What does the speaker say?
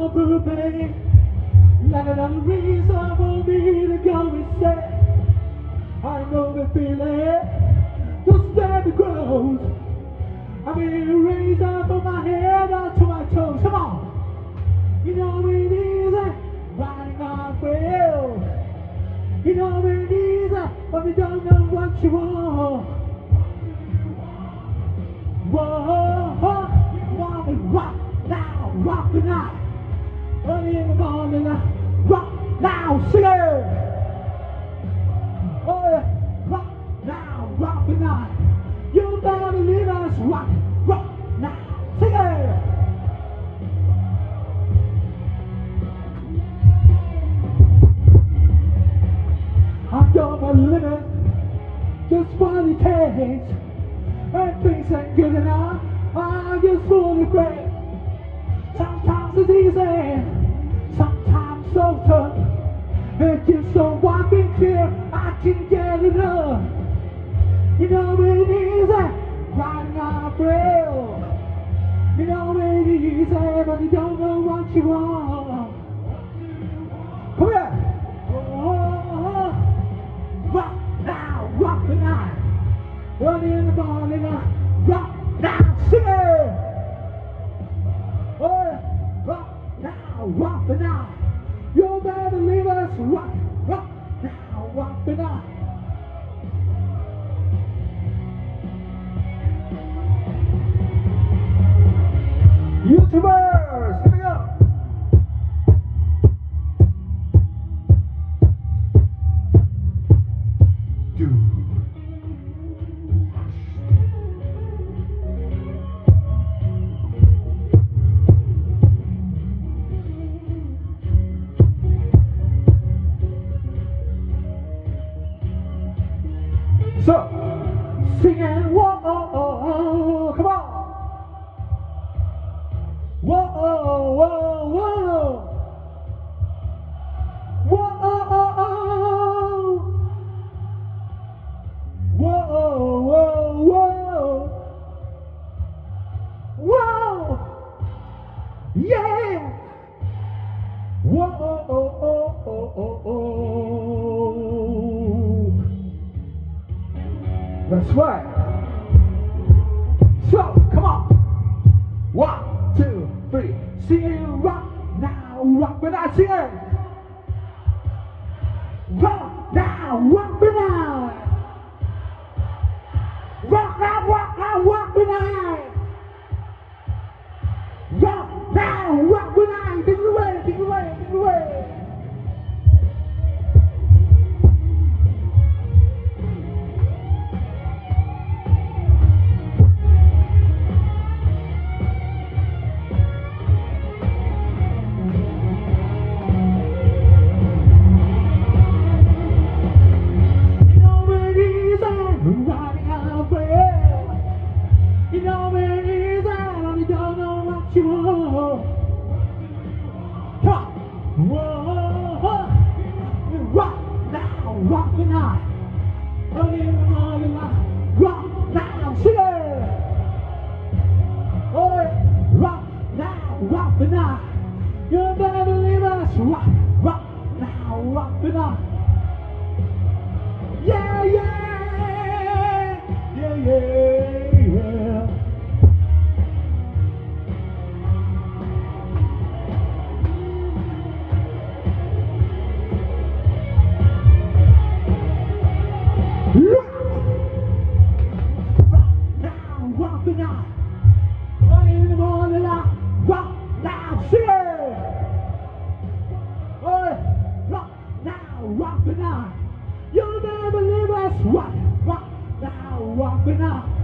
go through pain. Like another reason for me to go insane. I know the feeling, just let it grows. I mean, raise up from my head up to my toes. Come on. You know it easy, riding on rails. You know it easy, but you don't know what you want. Whoa, want me rock now, rock the night. Early in the morning, rock now, sing it. Oh yeah, rock now, rock the night. You better believe us, rock now, sing it. I've got my limit, just what it takes. And things ain't good enough, I just fully break. Sometimes it's easy, sometimes so tough. It just don't want me clear, I can get enough. You know it easy, riding on a rail. You know it easy, but you don't know what you want. Come here. Oh, rock now, rock the night. Early in the morning, rock now, sing it. Oh, rock now, rock the night. You better leave us, rock now, rock the night. YouTubers, here we go. So, singing, whoa, come on. Whoa, whoa, whoa. Whoa, whoa, whoa, whoa. Whoa, yeah. Whoa, that's right. So, come on. 1, 2, 3. Sing it, rock now, rock when I sing it. Rock now, rock when I. Rock now, rock now, rock when I. Rock now, rock when I. Take it away, take it away, take it away. You know it is out, you don't know what you want. Come on. Whoa, rock now, rock the night. Early in the morning, rock now, sing it. Oh, rock now, rock the night. You better believe us, rock now, rock the night. Yeah, yeah, yeah, yeah. Rock the night. Early in the morning, rock now, sing it. Oh, rock now, rock the night. You'll never leave us. Rock now, rock the night.